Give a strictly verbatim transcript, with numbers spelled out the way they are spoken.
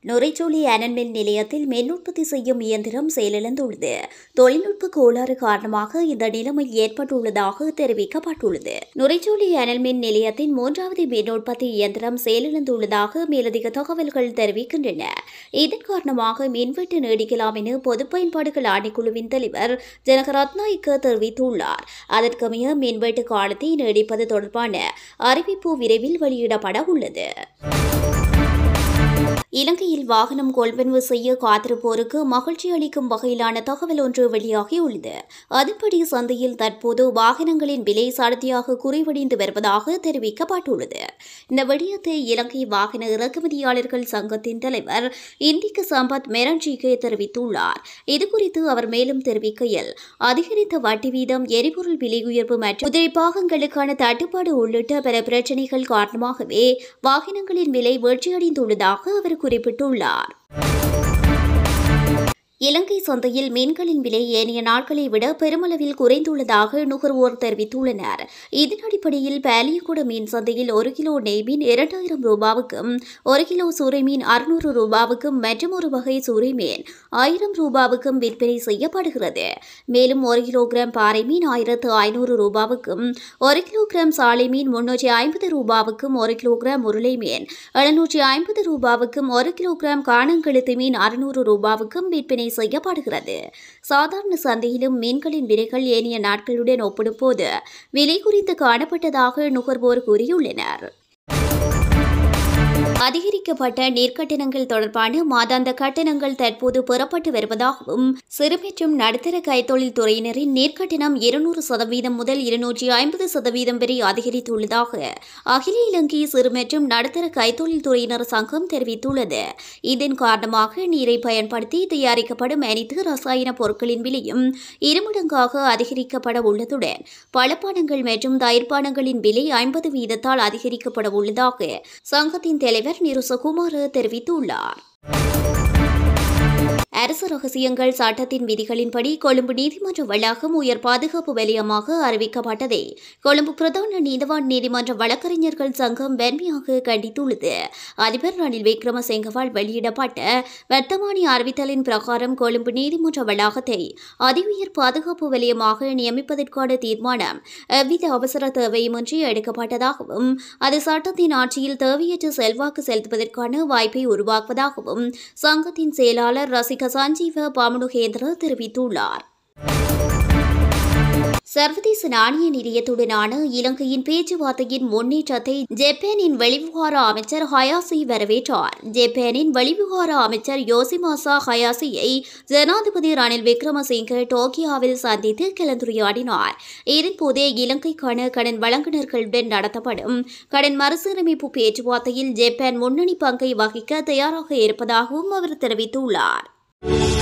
நுரைச்சோலை அனல் மின் நிலையத்தில் மின் உற்பத்தி செய்யும் இயந்திரம் செயலிழந்துள்ளது. தொழில்நுட்ப கோளாறு காரணமாக இந்த நிலைமை ஏற்பட்டுள்ளதாக தெரிவிக்கப்பட்டுள்ளது. நுரைச்சோலை அனல் மின் நிலையத்தின் மூன்றாவது மின் உற்பத்தி இயந்திரம் செயலிழந்துள்ளதாக மேலதிக தகவல்கள் தெரிவிக்கின்றன. இதன் காரணமாக மின்வெட்டு நீடிக்கலாம் என பொது பயன்பாடுகள் ஆணைக்குழுவின் தலைவர் ஜனகரத்நாயக்க தெரிவித்துள்ளார். அதற்கமைய மின்வெட்டு காலத்தை நீடிப்பது தொடர்பான அறிவிப்பு விரைவில் வெளியிடப்பட உள்ளது. இலங்கையில் வாகனம் கொள்வனவு செய்ய காத்திருப்போருக்கு மகிழ்ச்சி அளிக்கும் வகையிலான தகவல் ஒன்று வெளியாகியுள்ளது. அதன்படி சந்தையில் தற்போது வாகனங்களின் விலை சடதியாக குறைவடைந்து வருவதாக தெரிவிக்கப்பட்டுள்ளது. இந்த விடயத்தை இலங்கை வாகன இறக்குமதியாளர்கள் சங்கத்தின் தலைவர் இந்திக்கு சம்பத் மெரஞ்சிகே தெரிவித்துள்ளார். இதுகுறித்து அவர் மேலும் தெரிவிக்கையில், அதிகரித்த வட்டி வீதம், எரிபொருள் விலை உயர்வு மற்றும் குதிரை பாகங்களுக்கான தட்டுப்பாடு உள்ளிட்ட பல பிரச்சினைகள் காரணமாகவே வாகனங்களின் விலை வீழ்ச்சியடைந்துள்ளதாக அவர் குறிப்பிட்டுள்ளார். இலங்கை சந்தையில் மீன்களின் விலை ஏனைய நாட்களை விட பெருமளவில் குறைந்துள்ளதாக நுகர்வோர் தெரிவித்துள்ளனர். இதன் அடிப்படையில் பாலியகுட மீன் சந்தையில் ஒரு கிலோ நெய் மீன் இரண்டாயிரம் ரூபாவுக்கும், ஒரு கிலோ சூறை மீன் அறுநூறு ரூபாவுக்கும் மற்றும் ஒரு வகை சூறை மீன் ஆயிரம் ரூபாவுக்கும் விற்பனை செய்யப்படுகிறது. மேலும் ஒரு கிலோகிராம் பாறை மீன் ஆயிரத்து ஐநூறு ரூபாவுக்கும், ஒரு கிலோகிராம் சாலை மீன் முன்னூற்றி ஐம்பது ரூபாவுக்கும், ஒரு கிலோகிராம் உருளை மீன் எழுநூற்றி ஐம்பது ரூபாவுக்கும், ஒரு கிலோகிராம் காணங்கழுத்து மீன் அறுநூறு ரூபாவுக்கும் விற்பனை செய்யப்படுகிறது. சாதாரண சந்தையிலும் மீன்களின் விலைகள் ஏனைய நாட்களுடன் ஒப்பிடும்போது விலை குறித்து காணப்பட்டதாக நுகர்வோர் கூறியுள்ளனர். அதிகரிக்கப்பட்ட நீர்க்கட்டணங்கள் தொடர்பான மாதாந்த கட்டணங்கள் தற்போது பெறப்பட்டு வருவதாகவும், சிறு மற்றும் நடுத்தர கைத்தொழில் துறையினரின் நீர்க்கட்டணம் இருநூறு சதவீதம் முதல் இருநூற்றி ஐம்பது சதவீதம் வரை அதிகரித்துள்ளதாக அகில இலங்கை சிறு மற்றும் நடுத்தர கைத்தொழில் துறையினர் சங்கம் தெரிவித்துள்ளது. இதன் காரணமாக நீரை பயன்படுத்தி தயாரிக்கப்படும் அனைத்து ரசாயன பொருட்களின் விலையும் இருமடங்காக அதிகரிக்கப்பட உள்ளதுடன் பழப்பானங்கள் மற்றும் தயிர்ப்பானங்களின் விலை ஐம்பது வீதத்தால் அதிகரிக்கப்பட உள்ளதாக சங்கத்தின் தலைவர் நிருசகுமார் தெரிவித்துள்ளார். அரசு ரகசியங்கள் சட்டத்தின் விதிகளின்படி கொழும்பு நீதிமன்ற வளாகம் உயர் பாதுகாப்பு வலயமாக அறிவிக்கப்பட்டதை கொழும்பு பிரதான நீதவான் நீதிமன்ற வழக்கறிஞர்கள் சங்கம் வன்மையாக கண்டித்துள்ளது. அதிபர் ரணில் விக்ரமசிங்கவால் வெளியிடப்பட்ட வர்த்தமானி அறிவித்தலின் பிரகாரம் கொழும்பு நீதிமன்ற வளாகத்தை அதி உயர் பாதுகாப்பு வலயமாக நியமிப்பதற்கான தீர்மானம் எவ்வித அவசர தேவையுமின்றி எடுக்கப்பட்டதாகவும், அது சட்டத்தின் ஆட்சியில் தேவையற்ற செல்வாக்கு செலுத்துவதற்கான வாய்ப்பை உருவாக்குவதாகவும் சங்கத்தின் செயலாளர் ரசிக சஞ்சீவ பாமனுகேந்திர தெரிவித்துள்ளார். சர்வதேச நாணய நிதியத்துடனான இலங்கையின் பேச்சுவார்த்தையின் முன்னேற்றத்தை ஜப்பானின் வெளிவிவகார அமைச்சர் ஹயாசி வரவேற்றார். ஜப்பானின் வெளிவிவகார அமைச்சர் யோசிமாசா ஹயாசியை ஜனாதிபதி ரணில் விக்ரமசிங்கே டோக்கியோவில் சந்தித்து கலந்துரையாடினார். இதன்போதே இலங்கைக்கான கடன் வழங்குநர்களுடன் நடத்தப்படும் கடன் மறுசீரமைப்பு பேச்சுவார்த்தையில் ஜப்பான் முன்னணி பங்கை வகிக்க தயாராக இருப்பதாகவும் அவர் தெரிவித்துள்ளார்.